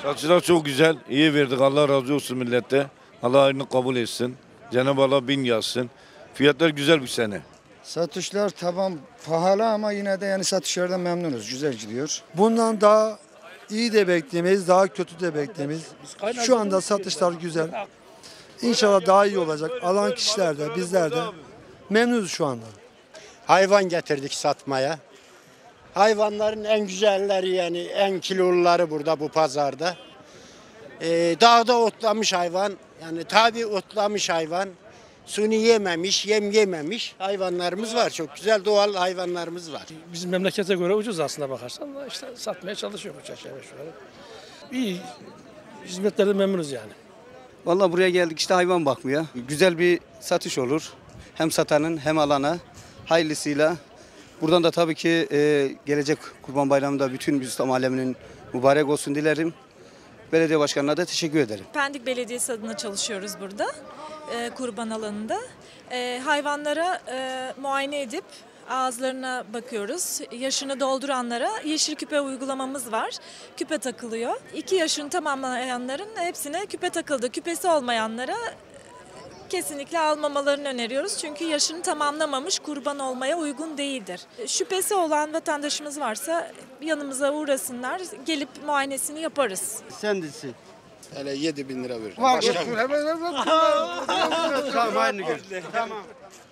Satışlar çok güzel. İyi verdik. Allah razı olsun millete. Allah hayrını kabul etsin. Cenab-ı Allah bin yazsın. Fiyatlar güzel bir sene. Satışlar tamam pahalı ama yine de yani satışlardan memnunuz. Güzel gidiyor. Bundan daha iyi de beklemeyiz, daha kötü de beklemeyiz. Şu anda satışlar güzel. İnşallah daha iyi olacak. Alan kişiler de, bizler de memnunuz şu anda. Hayvan getirdik satmaya. Hayvanların en güzelleri yani en kiloluları burada bu pazarda. Dağda otlamış hayvan yani tabi otlamış hayvan. Suni yememiş, yem yememiş hayvanlarımız var. Çok güzel doğal hayvanlarımız var. Bizim memlekete göre ucuz aslında bakarsan da işte satmaya çalışıyoruz aşağı yukarı. İyi hizmetlerden memnunuz yani. Vallahi buraya geldik işte hayvan bakmaya. Güzel bir satış olur. Hem satanın hem alana hayırlısıyla. Buradan da tabii ki gelecek Kurban Bayramı'nda bütün İslam aleminin mübarek olsun dilerim. Belediye başkanına da teşekkür ederim. Pendik Belediyesi adına çalışıyoruz burada, kurban alanında. Hayvanlara muayene edip ağızlarına bakıyoruz. Yaşını dolduranlara yeşil küpe uygulamamız var. Küpe takılıyor. 2 yaşını tamamlayanların hepsine küpe takıldı. Küpesi olmayanlara kesinlikle almamalarını öneriyoruz. Çünkü yaşını tamamlamamış kurban olmaya uygun değildir. Şüphesi olan vatandaşımız varsa yanımıza uğrasınlar. Gelip muayenesini yaparız. Sendesin. Hele 7.000 lira verir. Var. Tamam aynı gün. Tamam.